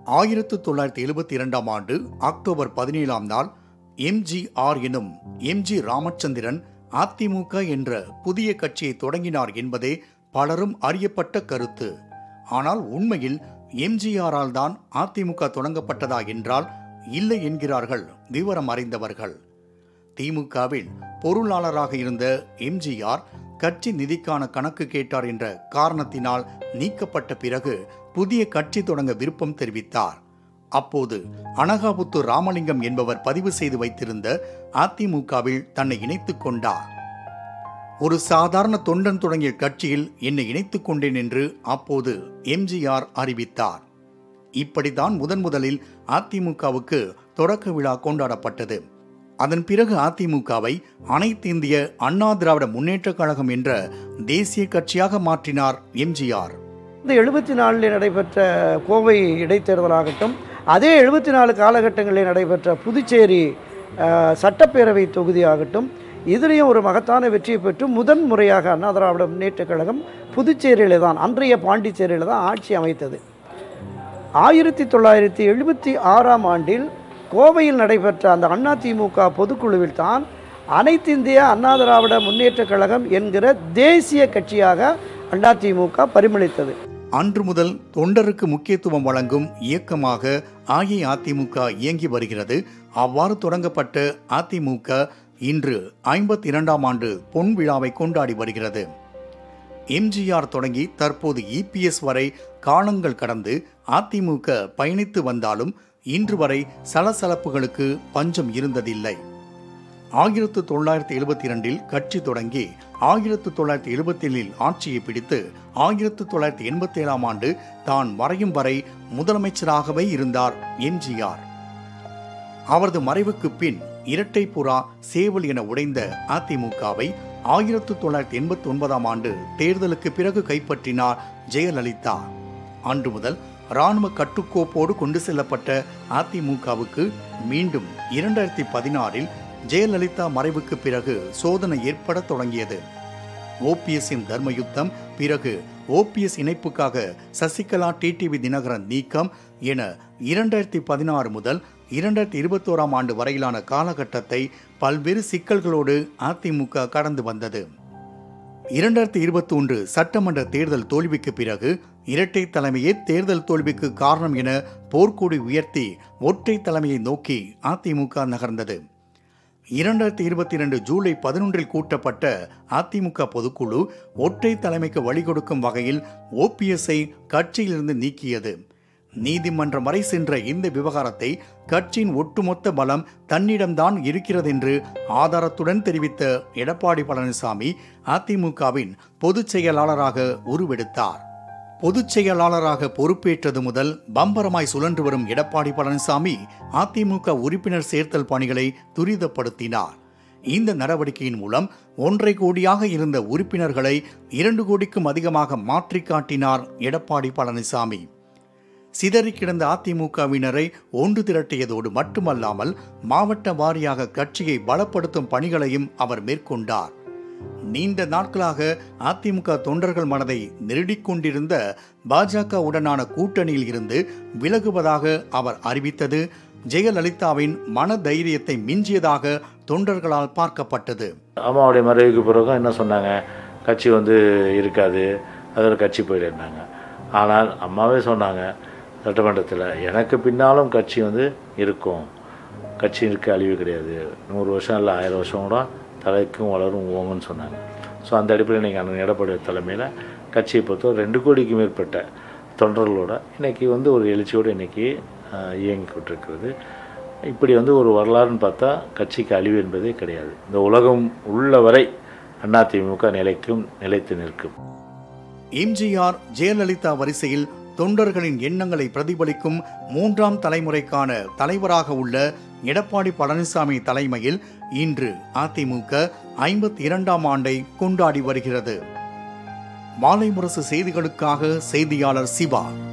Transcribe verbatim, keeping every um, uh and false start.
ஆயிரத்து தொள்ளாயிரத்தி எழுபத்தி இரண்டாம் ஆண்டு அக்டோபர் பதினேழாம் நாள் எம்ஜிஆர் எனும் எம்ஜி ராமச்சந்திரன் அதிமுக என்ற புதிய கட்சியை தொடங்கினார் என்பதே பலரும் அறியப்பட்ட கருத்து. ஆனால் உண்மையில் எம்ஜிஆரால் தான் அதிமுக தொடங்கப்பட்டதா என்றால் இல்லை என்கிறார்கள் விவரம் அறிந்தவர்கள். திமுகவில் பொருளாளராக இருந்த எம்ஜிஆர் கட்சி நிதிக்கான கணக்கு கேட்டார் என்ற காரணத்தினால் நீக்கப்பட்ட பிறகு புதிய கட்சி தொடங்க விருப்பம் தெரிவித்தார். அப்போது அனகாபுத்தூர் ராமலிங்கம் என்பவர் பதிவு செய்து வைத்திருந்த அதிமுகவில் தன்னை இணைத்துக் கொண்டார். ஒரு சாதாரண தொண்டன் தொடங்கிய கட்சியில் என்னை இணைத்துக் கொண்டேன் என்று அப்போது எம்ஜிஆர் அறிவித்தார். இப்படித்தான் முதன் முதலில் அதிமுகவுக்கு தொடக்க விழா கொண்டாடப்பட்டது. அதன் பிறகு அதிமுகவை அனைத்து இந்திய அண்ணா திராவிட முன்னேற்ற கழகம் என்ற தேசிய கட்சியாக மாற்றினார் எம்ஜிஆர். இந்த எழுபத்தி நாலில் நடைபெற்ற கோவை இடைத்தேர்தலாகட்டும், அதே எழுபத்தி நாலு காலகட்டங்களில் நடைபெற்ற புதுச்சேரி சட்டப்பேரவை தொகுதியாகட்டும், இதிலையும் ஒரு மகத்தான வெற்றியை பெற்று முதன் முறையாக அண்ணா திராவிட முன்னேற்ற கழகம் புதுச்சேரியில் தான், அன்றைய பாண்டிச்சேரியில் தான் ஆட்சி அமைத்தது. ஆயிரத்தி தொள்ளாயிரத்தி எழுபத்தி ஆறாம் ஆண்டில் கோவையில் நடைபெற்ற அந்த அதிமுக பொதுக்குழுவில் தான் அனைத்து இந்திய அண்ணா திராவிட முன்னேற்ற கழகம் என்கிற தேசிய கட்சியாக அதிமுக பரிமளித்தது. அன்று முதல் தொண்டருக்கு முக்கியத்துவம் வழங்கும் இயக்கமாக அஇஅதிமுக இயங்கி வருகிறது. அவ்வாறு தொடங்கப்பட்ட அதிமுக இன்று ஐம்பத்தி இரண்டாம் ஆண்டு பொன் விழாவை கொண்டாடி வருகிறது. எம்ஜிஆர் தொடங்கி தற்போது இபிஎஸ் வரை காலங்கள் கடந்து அதிமுக பயணித்து வந்தாலும் இன்று வரை சலசலப்புகளுக்கு பஞ்சம் இருந்ததில்லை. ஆயிரத்து தொள்ளாயிரத்தி எழுபத்தி இரண்டில் கட்சி தொடங்கி ஆயிரத்து தொள்ளாயிரத்தி எழுபத்தி ஏழில் ஆட்சியை பிடித்து ஆயிரத்து தொள்ளாயிரத்தி எண்பத்தி ஏழாம் ஆண்டு தான் மறையும் வரை முதலமைச்சராகவே இருந்தார் எம்ஜிஆர். அவரது மறைவுக்கு பின் இரட்டை புறா சேவல் என உடைந்த அதிமுகவை ஆயிரத்து தொள்ளாயிரத்தி எண்பத்தி ஒன்பதாம் ஆண்டு தேர்தலுக்கு பிறகு கைப்பற்றினார் ஜெயலலிதா. அன்று முதல் இராணுவ கட்டுக்கோப்போடு கொண்டு செல்லப்பட்ட அதிமுகவுக்கு மீண்டும் இரண்டாயிரத்தி பதினாறில் ஜெயலலிதா மறைவுக்கு பிறகு சோதனை ஏற்பட தொடங்கியது. ஓபிஎஸ்ஸின் தர்மயுத்தம், பிறகு ஓபிஎஸ் இணைப்புக்காக சசிகலா டிடிவி தினகரன் நீக்கம் என இரண்டாயிரத்தி பதினாறு முதல் இரண்டாயிரத்தி இருபத்தோராம் ஆண்டு வரையிலான காலகட்டத்தை பல்வேறு சிக்கல்களோடு அதிமுக கடந்து வந்தது. இரண்டாயிரத்தி இருபத்தி ஒன்று சட்டமன்ற தேர்தல் தோல்விக்கு பிறகு இரட்டை தலைமையே தேர்தல் தோல்விக்கு காரணம் என போர்க்கொடி உயர்த்தி ஒற்றை தலைமையை நோக்கி அதிமுக நகர்ந்தது. இரண்டாயிரத்தி இருபத்தி இரண்டு ஜூலை பதினொன்றில் கூட்டப்பட்ட அதிமுக பொதுக்குழு ஒற்றை தலைமைக்கு வழிகொடுக்கும் வகையில் ஓபிஎஸ்ஐ கட்சியிலிருந்து நீக்கியது. நீதிமன்றம் வரை சென்ற இந்த விவகாரத்தை கட்சியின் ஒட்டுமொத்த பலம் தன்னிடம்தான் இருக்கிறது என்று ஆதாரத்துடன் தெரிவித்த எடப்பாடி பழனிசாமி அதிமுகவின் பொதுச் செயலாளராக உருவெடுத்தார். பொதுச் செயலாளராக பொறுப்பேற்றது முதல் பம்பரமாய் சுழன்று வரும் எடப்பாடி பழனிசாமி அதிமுக உறுப்பினர் சேர்த்தல் பணிகளை துரிதப்படுத்தினார். இந்த நடவடிக்கையின் மூலம் ஒன்றரை கோடியாக இருந்த உறுப்பினர்களை இரண்டு கோடிக்கும் அதிகமாக மாற்றி காட்டினார் எடப்பாடி பழனிசாமி. சிதறி கிடந்த அதிமுகவினரை ஒன்று திரட்டியதோடு மட்டுமல்லாமல் மாவட்ட வாரியாக கட்சியை பலப்படுத்தும் பணிகளையும் அவர் மேற்கொண்டார். நீண்ட நாட்களாக அதிமுக தொண்டர்கள் மனதை நெருடிக் கொண்டிருந்த பாஜகவுடனான கூட்டணியில் இருந்து விலகுவதாக அவர் அறிவித்தது ஜெயலலிதாவின் மன தைரியத்தை மிஞ்சியதாக தொண்டர்களால் பார்க்கப்பட்டது. அம்மாவுடைய மறைவுக்கு பிறகு என்ன சொன்னாங்க, கட்சி வந்து இருக்காது, அதில் கட்சி போயிடுனாங்க. ஆனால் அம்மாவே சொன்னாங்க சட்டமன்றத்தில், எனக்கு பின்னாலும் கட்சி வந்து இருக்கும், கட்சி இருக்க அழிவு கிடையாது, நூறு வருஷம் இல்லை ஆயிரம் வருஷம் கூட தலைக்கும் வளரும் ஓங்குன்னு சொன்னாங்க. ஸோ அந்த அடிப்படையில் நீங்கள் அண்ணன் எடப்பாடி தலைமையில் கட்சியை பொறுத்த ரெண்டு கோடிக்கு மேற்பட்ட தொண்டர்களோட இன்றைக்கி வந்து ஒரு எழுச்சியோடு இன்றைக்கி இயங்கிக்கிட்டிருக்கிறது. இப்படி வந்து ஒரு வரலாறுன்னு பார்த்தா கட்சிக்கு அழிவு என்பதே கிடையாது. இந்த உலகம் உள்ள வரை அதிமுக நிலைக்கும் நிலைத்து நிற்கும். எம்ஜிஆர் ஜெயலலிதா வரிசையில் தொண்டர்களின் எண்ணங்களை பிரதிபலிக்கும் மூன்றாம் தலைமுறைக்கான தலைவராக உள்ள எடப்பாடி பழனிசாமி தலைமையில் இன்று அதிமுக ஐம்பத்தி இரண்டாம் ஆண்டை கொண்டாடி வருகிறது. மாலைமுரசு செய்திகளுக்காக செய்தியாளர் சிவா.